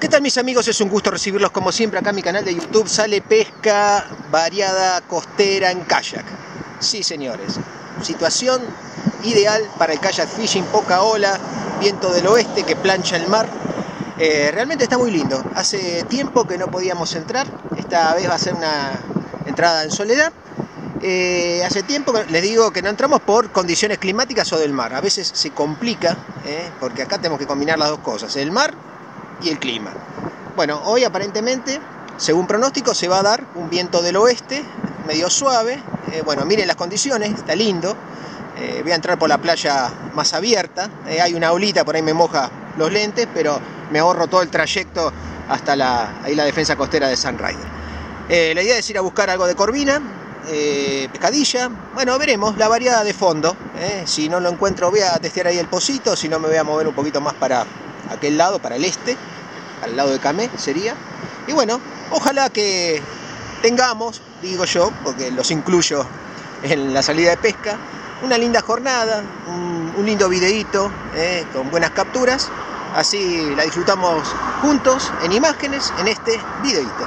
¿Qué tal, mis amigos? Es un gusto recibirlos como siempre acá en mi canal de YouTube. Sale pesca variada costera en kayak. Sí, señores, situación ideal para el kayak fishing, poca ola, viento del oeste que plancha el mar. Realmente está muy lindo. Hace tiempo que no podíamos entrar. Esta vez va a ser una entrada en soledad. Hace tiempo les digo que no entramos por condiciones climáticas o del mar. A veces se complica, porque acá tenemos que combinar las dos cosas, el mar y el clima. Bueno, hoy aparentemente, según pronóstico, se va a dar un viento del oeste medio suave. Bueno, miren las condiciones, está lindo. Voy a entrar por la playa más abierta. Hay una olita, por ahí me moja los lentes, pero me ahorro todo el trayecto hasta ahí la defensa costera de Sun Rider. La idea es ir a buscar algo de corvina, pescadilla. Bueno, veremos la variada de fondo. Si no lo encuentro, voy a testear ahí el pocito. Si no, me voy a mover un poquito más para aquel lado, para el este, al lado de Camé sería. Y bueno, ojalá que tengamos, digo yo, porque los incluyo en la salida de pesca, una linda jornada, un lindo videíto, con buenas capturas. Así la disfrutamos juntos en imágenes en este videíto.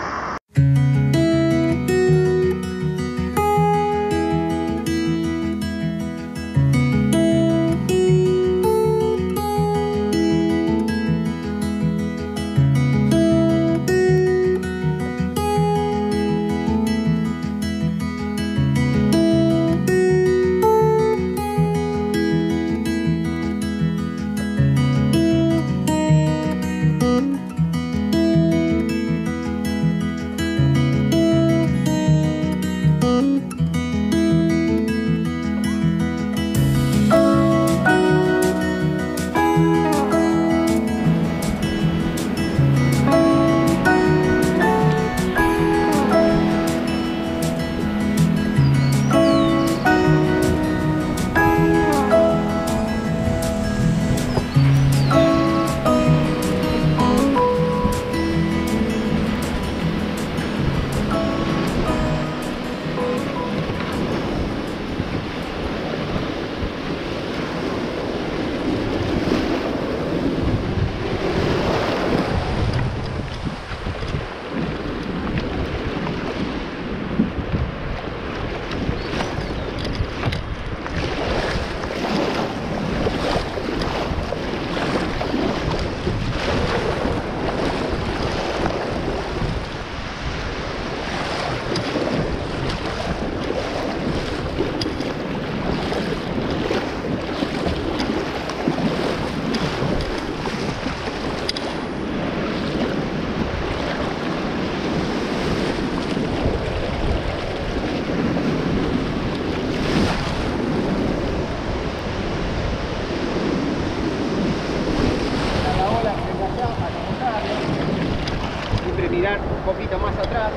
Mirar un poquito más atrás,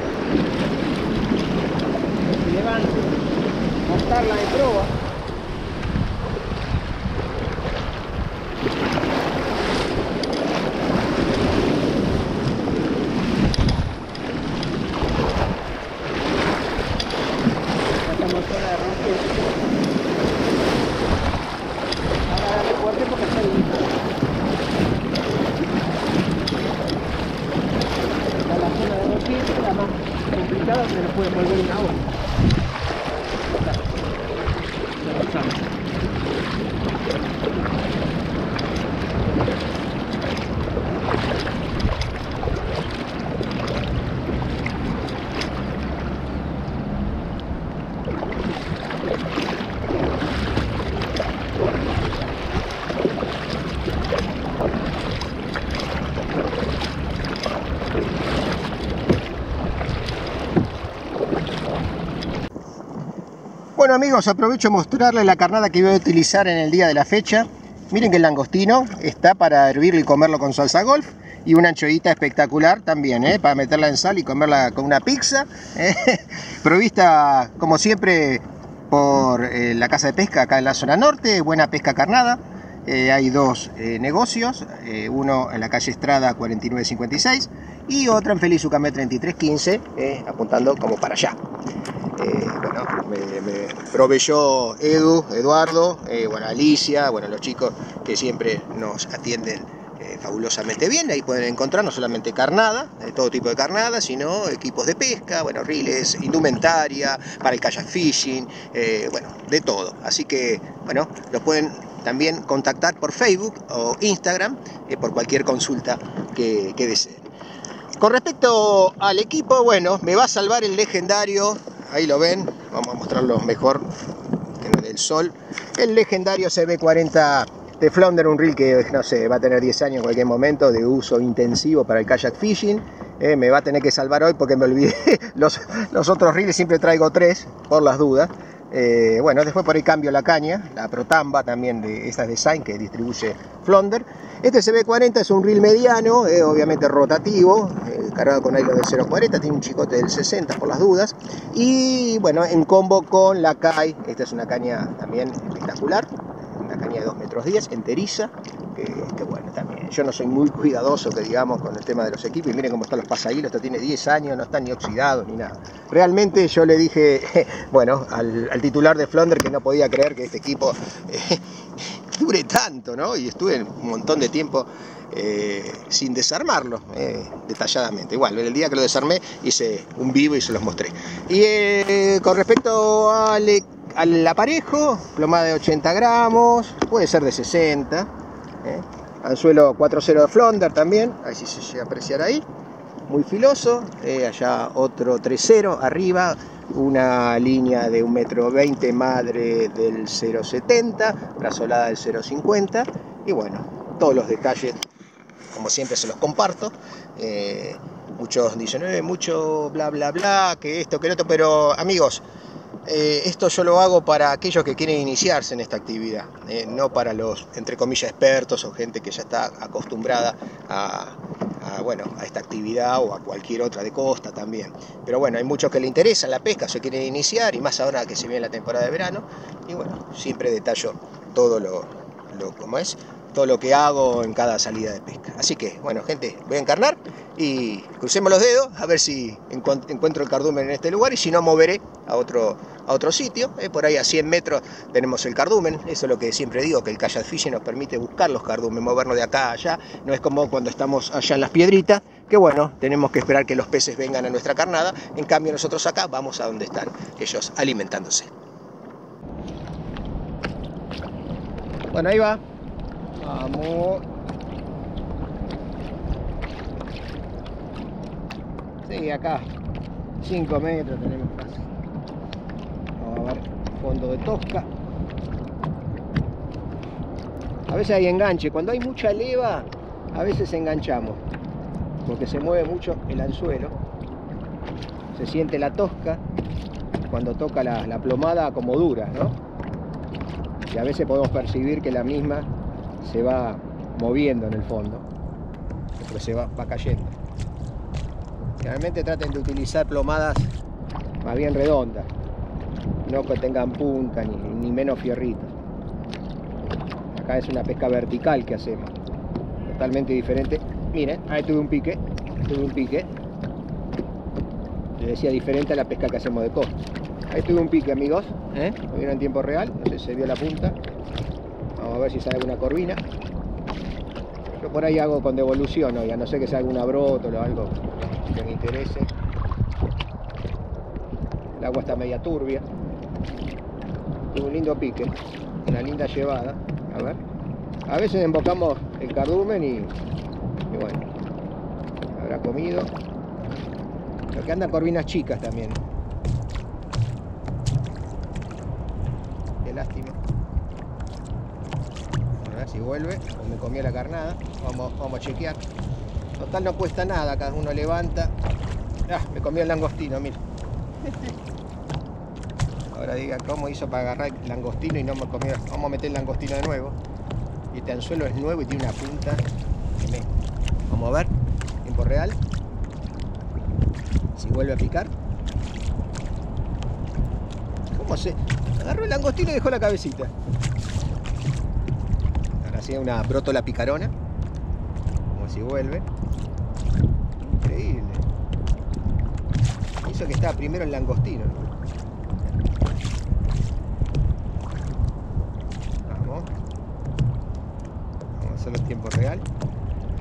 y le van a montarla de proa. Estamos fuera de romper. Ahora darle fuerte porque está lindo. La más complicada, se nos puede volver una hora. Bueno, amigos, aprovecho a mostrarles la carnada que voy a utilizar en el día de la fecha. Miren que el langostino está para hervirlo y comerlo con salsa golf. Y una anchoita espectacular también, para meterla en sal y comerla con una pizza. Provista, como siempre, por la casa de pesca acá en la zona norte. Buena pesca carnada. Hay dos negocios, uno en la calle Estrada 4956 y otro en Félix Ucamé 3315, apuntando como para allá. Bueno, me proveyó Eduardo, bueno, Alicia, bueno, los chicos que siempre nos atienden fabulosamente bien. Ahí pueden encontrar no solamente carnada, todo tipo de carnada, sino equipos de pesca, bueno, reels, indumentaria, para el kayak fishing, bueno, de todo. Así que, bueno, los pueden también contactar por Facebook o Instagram por cualquier consulta que deseen. Con respecto al equipo, bueno, me va a salvar el legendario, ahí lo ven, vamos a mostrarlo mejor que no del sol, el legendario CB40 de Flounder, un reel que, no sé, va a tener 10 años en cualquier momento de uso intensivo para el kayak fishing. Me va a tener que salvar hoy porque me olvidé los otros reels, siempre traigo 3 por las dudas. Bueno, después por ahí cambio la caña, la Protamba también de estas design que distribuye Flounder. Este CB40 es un reel mediano, obviamente rotativo, cargado con hilo de 0.40, tiene un chicote del 60 por las dudas. Y bueno, en combo con la Kai, esta es una caña también espectacular, una caña de 2,10 metros, enteriza, que bueno, también. Yo no soy muy cuidadoso, que digamos, con el tema de los equipos, y miren cómo están los pasahilos, esto tiene 10 años, no están ni oxidados ni nada. Realmente yo le dije, bueno, al titular de Flounder que no podía creer que este equipo dure tanto, ¿no? Y estuve un montón de tiempo sin desarmarlo detalladamente. Igual, el día que lo desarmé hice un vivo y se los mostré. Y con respecto al aparejo, plomada de 80 gramos, puede ser de 60, anzuelo 4.0 de Flounder también, ahí sí se llega a apreciar ahí, muy filoso, allá otro 3.0 arriba, una línea de 1,20 m madre del 0.70, brazolada del 0.50, y bueno, todos los detalles como siempre se los comparto. Muchos dicen, mucho bla bla bla, que esto, que lo otro, pero amigos, esto yo lo hago para aquellos que quieren iniciarse en esta actividad, no para los, entre comillas, expertos o gente que ya está acostumbrada a esta actividad o a cualquier otra de costa también. Pero bueno, hay muchos que le interesa la pesca, se quieren iniciar, y más ahora que se viene la temporada de verano, y bueno, siempre detallo todo todo lo que hago en cada salida de pesca. Así que, bueno, gente, voy a encarnar y crucemos los dedos a ver si encuentro el cardumen en este lugar, y si no, moveré a otro sitio. Por ahí a 100 metros tenemos el cardumen. Eso es lo que siempre digo, que el kayak fishing nos permite buscar los cardumen, movernos de acá a allá. No es como cuando estamos allá en las piedritas, que bueno, tenemos que esperar que los peces vengan a nuestra carnada. En cambio, nosotros acá vamos a donde están ellos alimentándose. Bueno, ahí va. Vamos. Sí, acá 5 metros tenemos casi. Vamos a ver, fondo de tosca. A veces hay enganche, cuando hay mucha leva a veces enganchamos, porque se mueve mucho el anzuelo, se siente la tosca cuando toca la plomada como dura, ¿no? Y a veces podemos percibir que la misma se va moviendo en el fondo, porque se va cayendo. Realmente traten de utilizar plomadas más bien redondas, no que tengan punta ni menos fierritos. Acá es una pesca vertical que hacemos, totalmente diferente. Miren, ahí tuve un pique. Les decía, diferente a la pesca que hacemos de costa. Ahí tuve un pique, amigos, lo vieron en tiempo real, no sé si se vio la punta. Vamos a ver si sale alguna corvina. Yo por ahí hago con devolución, oiga, no sé que sea alguna brótola o algo que me interese. El agua está media turbia. Tuve un lindo pique, una linda llevada. A ver. A veces embocamos el cardumen y bueno, habrá comido. Lo que andan corvinas chicas también. Qué lástima. A ver si vuelve o me comió la carnada. Vamos a chequear. Total, no cuesta nada, cada uno levanta. Me comió el langostino, mira. Ahora diga cómo hizo para agarrar el langostino y no me comió. Vamos a meter el langostino de nuevo. Y este anzuelo es nuevo y tiene una punta tremenda. Vamos a ver, tiempo real. Si vuelve a picar. ¿Cómo se? Agarró el langostino y dejó la cabecita. Ahora sí, una brótola picarona. Como si vuelve. Increíble. Hizo que estaba primero el langostino, ¿no? Vamos a hacerlo en tiempo real.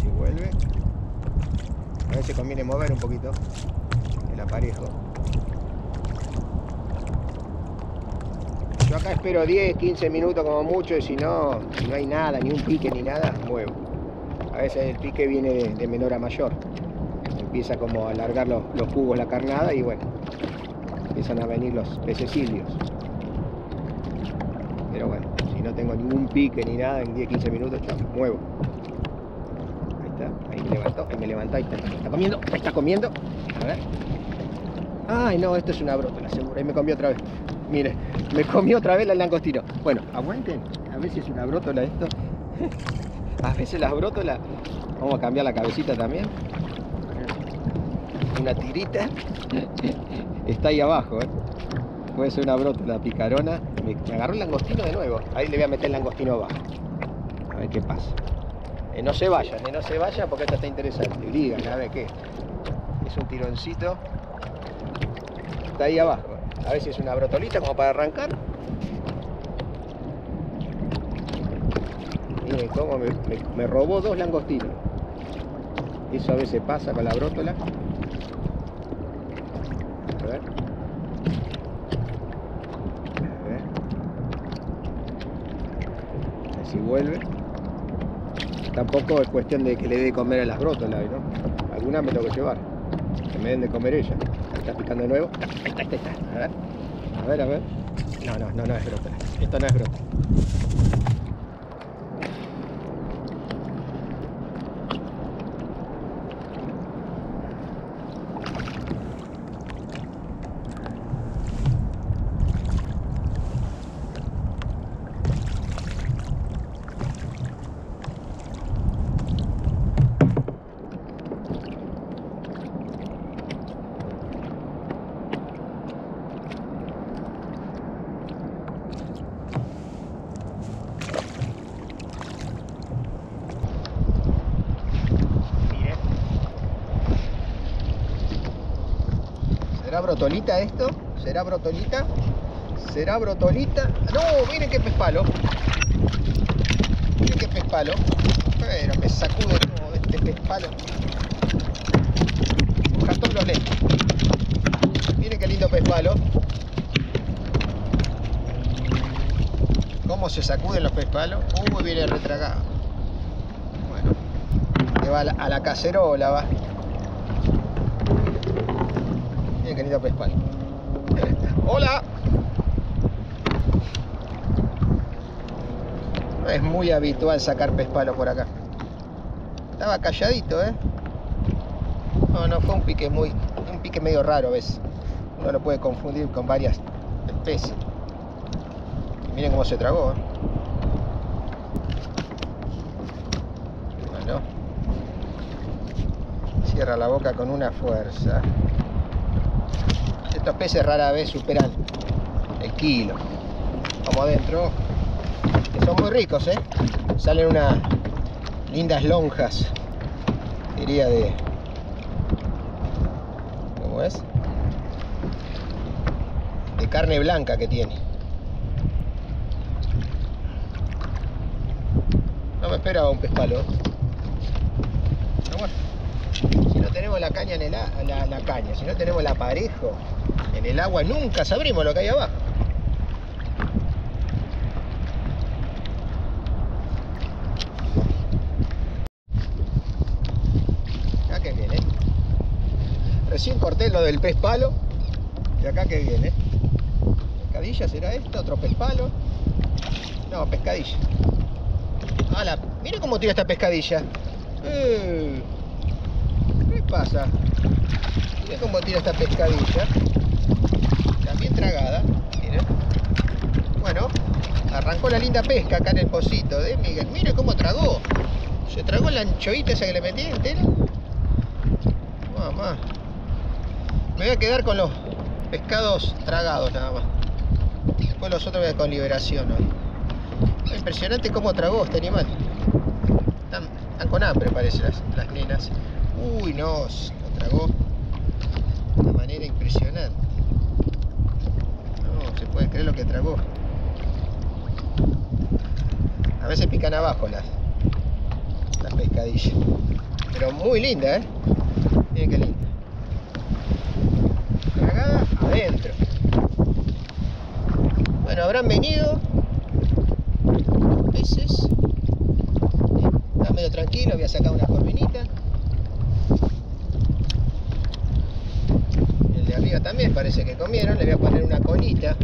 si vuelve. A veces conviene mover un poquito el aparejo. Yo acá espero 10, 15 minutos como mucho, y si no hay nada, ni un pique ni nada, muevo. A veces el pique viene de menor a mayor. Empieza como a alargar los jugos la carnada y bueno, empiezan a venir los pececillos. Pero bueno, si no tengo ningún pique ni nada, en 10, 15 minutos ya muevo. Ahí está, ahí me levantó, ahí está comiendo, está comiendo. A ver. Ay no, esto es una brótola, seguro, ahí me comió otra vez. Mire, me comió otra vez el langostino. Bueno, aguanten, a ver si es una brótola esto. A veces las brótolas, vamos a cambiar la cabecita también. Una tirita. Está ahí abajo, puede ser una brótola picarona. Me agarró el langostino de nuevo. Ahí le voy a meter el langostino abajo. A ver qué pasa. No se vayan, no se vayan porque esto está interesante. Digan, a ver qué. Es un tironcito. Está ahí abajo. A ver si es una brotolita como para arrancar. Miren cómo me robó 2 langostinos. Eso a veces pasa con la brótola. A ver. A ver si vuelve. Tampoco es cuestión de que le dé de comer a las brótolas, ¿no? Algunas me tengo que llevar. Que me den de comer ella. Está picando de nuevo. Ahí está. A ver. No es brótola. Esto no es brótola. ¿Será brotolita esto? ¿Será brotolita? ¿Será brotolita? ¡No! Miren qué pez palo. Miren qué pez palo. Pero me sacude todo este pez palo. Mojar todos los lentes. Miren qué lindo pez palo. Cómo se sacuden los pez palos. Viene retragado. Bueno. Que va a la cacerola, va. Miren qué lindo pez palo. ¡Hola! No es muy habitual sacar pez palo por acá. Estaba calladito, No, fue un pique medio raro a veces. Uno lo puede confundir con varias especies. Miren cómo se tragó, Bueno. Cierra la boca con una fuerza. Estos peces rara vez superan el kilo. Vamos adentro. Que son muy ricos, Salen unas lindas lonjas. Diría de... ¿Cómo es? De carne blanca que tiene. No me esperaba un pez palo. Pero bueno, si no tenemos la caña en la caña, si no tenemos el aparejo en el agua, nunca sabremos lo que hay abajo. Acá que viene. Recién corté lo del pez palo. Y acá que viene. ¿Pescadilla será esto? ¿Otro pez palo? No, pescadilla. ¡Hala! Mira cómo tira esta pescadilla. ¿Qué pasa? Mira cómo tira esta pescadilla. También tragada. Miren. Bueno, arrancó la linda pesca acá en el pocito de Miguel. Mira cómo tragó. Se tragó la anchovita esa que le metí entera. Mamá. Me voy a quedar con los pescados tragados nada más. Después los otros voy a con liberación hoy. Impresionante cómo tragó este animal. Están con hambre parece las nenas. Uy, no, lo tragó de una manera impresionante. No se puede creer lo que tragó. A veces pican abajo la pescadilla. Pero muy linda, miren qué linda. Tragada adentro. Bueno, habrán venido peces. Está medio tranquilo, voy a sacar una corvinita. El de arriba también parece que comieron. Le voy a poner una colita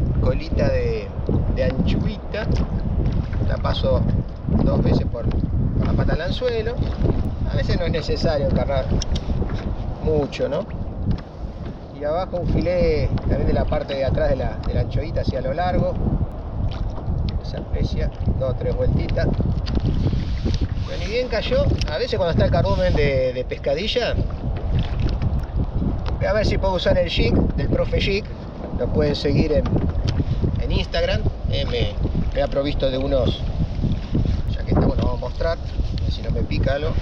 de anchuita. La paso 2 veces por la pata del anzuelo. A veces no es necesario cargar mucho, ¿no? Y abajo un filé también de la parte de atrás de la anchoita hacia lo largo. Se aprecia, 2 o 3 vueltitas. Bueno, y bien cayó. A veces cuando está el cardumen de pescadilla, voy a ver si puedo usar el jig del profe Jig. Lo pueden seguir en Instagram. Me ha provisto de unos, ya que estamos, lo vamos a mostrar, a ver si no me pica algo.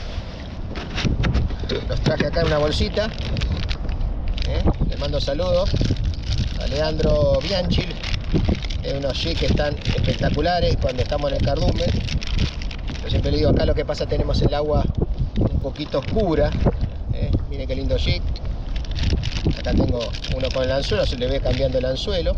Los traje acá en una bolsita. Le mando saludos a Leandro Bianchi. Es unos jigs que están espectaculares cuando estamos en el cardumen. Yo siempre le digo, acá lo que pasa, tenemos el agua un poquito oscura. Miren qué lindo jig. Acá tengo uno con el anzuelo, se le ve cambiando el anzuelo.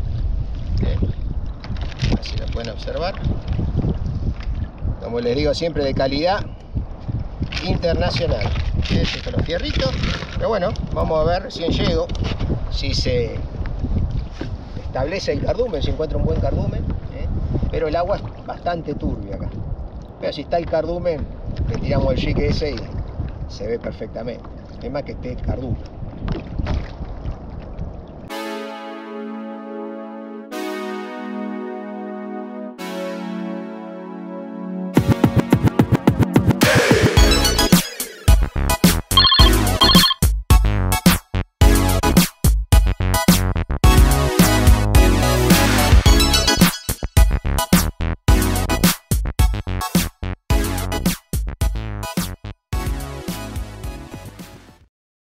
Así lo pueden observar. Como les digo siempre, de calidad internacional. Con los fierritos. Pero bueno, vamos a ver si llego, si se establece el cardumen, si encuentro un buen cardumen. Pero el agua es bastante turbia acá. Pero si está el cardumen, le tiramos el jig ese y se ve perfectamente. Es más que esté el cardumen.